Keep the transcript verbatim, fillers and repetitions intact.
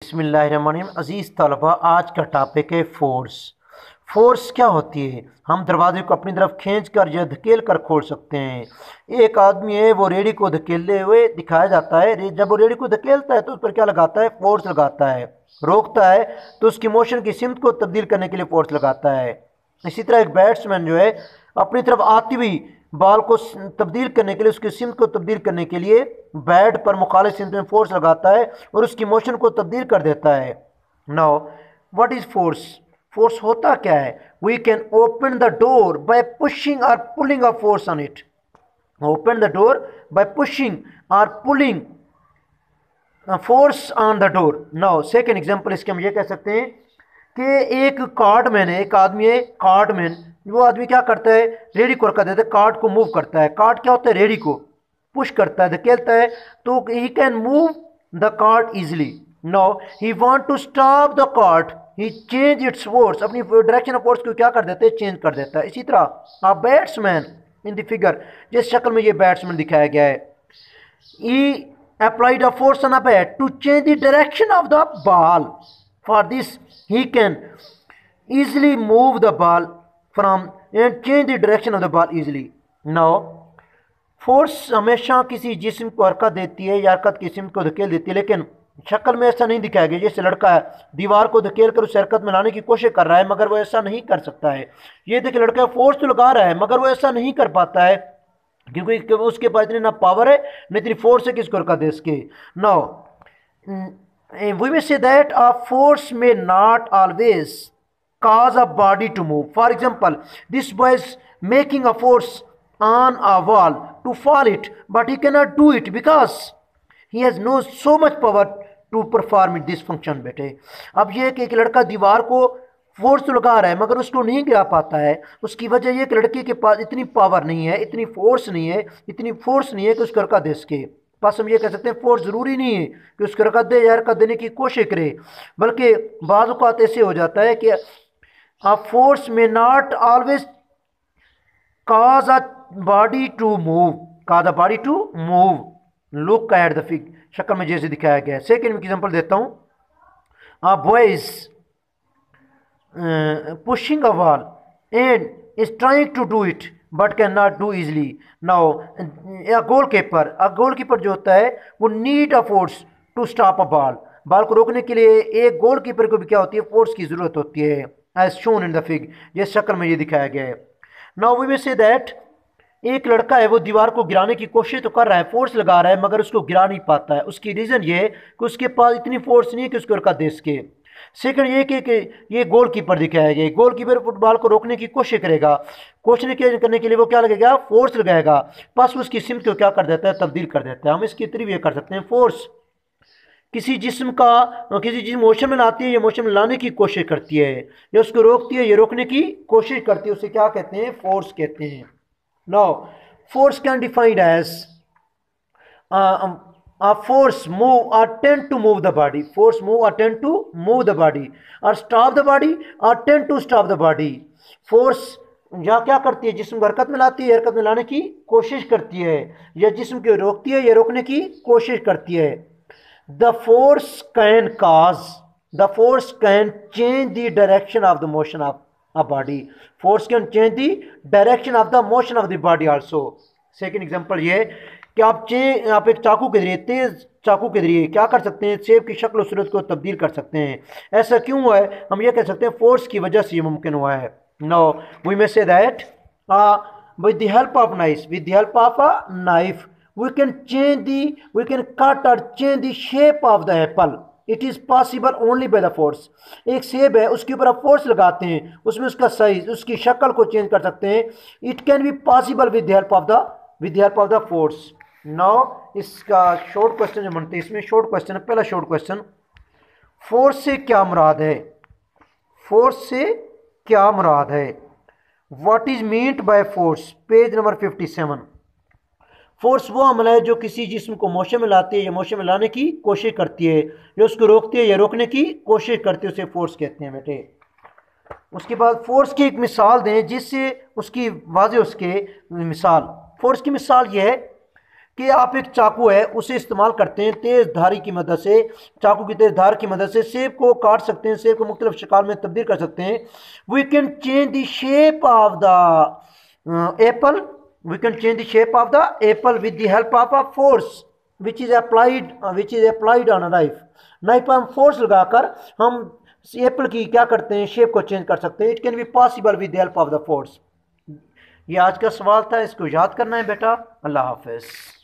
बिस्मिल्लाहिर्रहमानिर्रहीम। अज़ीज़ तलबा, आज का टॉपिक है फोर्स। फोर्स क्या होती है? हम दरवाजे को अपनी तरफ खींच कर या धकेल कर खोल सकते हैं। एक आदमी है, वो रेडी को धकेलते हुए दिखाया जाता है। जब वो रेडी को धकेलता है तो उस पर क्या लगाता है? फोर्स लगाता है। रोकता है तो उसकी मोशन की सिमत को तब्दील करने के लिए फोर्स लगाता है। इसी तरह एक बैट्समैन जो है, अपनी तरफ आती हुई बॉल को तब्दील करने के लिए, उसकी सिमत को तब्दील करने के लिए बैट पर मुखालिफ सिमत में फोर्स लगाता है और उसकी मोशन को तब्दील कर देता है। Now what is force? Force होता क्या है? We can open the door by pushing और pulling a force on it. Open the door by pushing और pulling force on the door. Now second example, इसके हम ये कह सकते हैं कि एक कार्डमैन है, एक आदमी है कार्डमैन। वो आदमी क्या करता है? रेडी को रखा देता है, कार्ड को मूव करता है। कार्ड क्या होता है? रेडी को पुश करता है, धकेलता है, तो he can move the cart easily. Now he want to stop the cart, he change its force. अपनी डायरेक्शन ऑफ फोर्स को क्या कर देते हैं? चेंज कर देता है। इसी तरह a batsman in the figure, जिस शक्ल में ये बैट्समैन दिखाया गया है, he applied a force on a bat to change the direction of the ball. For this, he can easily move the ball from and change the direction of the ball easily. Now, force हमेशा किसी जिस्म को हरकत देती है या हरकत की सिमत को धकेल देती है, लेकिन शक्ल में ऐसा नहीं दिखाया गया। जैसे लड़का है, दीवार को धकेल कर उस हरकत में लाने की कोशिश कर रहा है, मगर वो ऐसा नहीं कर सकता है। ये देखिए, लड़का फोर्स तो लगा रहा है मगर वो ऐसा नहीं कर पाता है, क्योंकि उसके पास इतनी ना पावर है न इतनी फोर्स है कि इसको रखा दे इसके। Now we will say that a force may not always cause a body to move. For example, this boy is making a force on a wall to fall it, but he cannot do it because he has no so much power to perform this function. बेटे, अब ये कि एक लड़का दीवार को force तो लगा रहा है मगर उसको नहीं गिरा पाता है। उसकी वजह यह कि लड़के के पास इतनी पावर नहीं है, इतनी फोर्स नहीं है, इतनी फोर्स नहीं है कि उसको हरकत दे सके। पास हम ये कह सकते हैं फोर्स ज़रूरी नहीं है कि उसको हरकत दे या हरकत देने की कोशिश करे, बल्कि बाज़ औक़ात ऐसे हो जाता है कि a force may not always cause a body to move, cause a body to move. Look at the fig, शक्ल में जैसे दिखाया गया है। सेकेंड एग्जांपल देता हूँ। a boy is uh, pushing a wall and is trying to do it but cannot do easily. Now a goalkeeper, a goalkeeper जो होता है वो need a force to stop a ball. Ball को रोकने के लिए एक गोलकीपर को भी क्या होती है? फोर्स की ज़रूरत होती है, as shown in the fig, जिस शक्ल में ये दिखाया गया है। Now we will say that एक लड़का है, वो दीवार को गिराने की कोशिश तो कर रहा है, फोर्स लगा रहा है मगर उसको गिरा नहीं पाता है। उसकी रीज़न ये है कि उसके पास इतनी फोर्स नहीं है कि उसको हरकत दे सके। सेकंड ये कि, कि ये गोलकीपर दिखाया गया, गोलकीपर फुटबॉल को रोकने की कोशिश करेगा, कोशिश करने के लिए वो क्या लगेगा? फोर्स लगाएगा, बस उसकी सिमत को क्या कर देता है? तब्दील कर देता है। हम इसकी तरीफ ये कर सकते हैं, फोर्स किसी जिस्म का किसी जिस्म मोशन में लाती है, ये मोशन में लाने की कोशिश करती है, या उसको रोकती है, ये रोकने की कोशिश करती है, उसे क्या कहते हैं? फोर्स कहते हैं। Now force can defined as a force move or tend to move the body. Force move or tend to move the body, or stop the body or tend to stop the body. Force या क्या करती है? जिस्म को हरकत में लाती है, हरकत में लाने की कोशिश करती है, या जिस्म को रोकती है, या रोकने की कोशिश करती है। The force can cause, the force can change the direction of the motion of a body. Force can change the direction of the motion of the body also. Second example ये कि आप चे आप एक चाकू के जरिए, तेज चाकू के जरिए क्या कर सकते हैं? सेब की शक्ल और सूरत को तब्दील कर सकते हैं। ऐसा क्यों हुआ है? हम ये कह सकते हैं फोर्स की वजह से ये मुमकिन हुआ है। Now we may say that uh, with the help of knife, with the help of a knife we can change the we can cut or change the shape of the apple. It is possible only by the force. एक सेब है, उसके ऊपर आप force लगाते हैं, उसमें उसका साइज, उसकी शक्ल को चेंज कर सकते हैं। It can be possible with the help of the with the help of the force. Now इसका शॉर्ट क्वेश्चन जो बनते हैं, इसमें शॉर्ट क्वेश्चन है। पहला शॉर्ट क्वेश्चन, फोर्स से क्या मुराद है? फोर्स से क्या मुराद है? What is meant by force? Page number fifty seven. Force वो अमल है जो किसी जिस्म को मोशन में लाती है या मोशन में लाने की कोशिश करती है, या उसको रोकती है या रोकने की कोशिश करती है, उसे फोर्स कहते हैं बेटे। उसके बाद फोर्स की एक मिसाल दें जिससे उसकी वाज़ेह उसके मिसाल। फोर्स की मिसाल ये है कि आप एक चाकू है उसे इस्तेमाल करते हैं, तेज़ धारी की मदद से, चाकू की तेज़ धार की मदद से सेब को काट सकते हैं, सेब को मुख्तलिफ शिकार में तब्दील कर सकते हैं। We can change the shape of the apple, we can change the shape of the apple with the help of a force which is applied which is applied on a knife. Knife पर हम force लगाकर हम Apple की क्या करते हैं, shape को change कर सकते हैं। It can be possible with the help of the force. ये आज का सवाल था, इसको याद करना है बेटा। अल्लाह हाफिज़।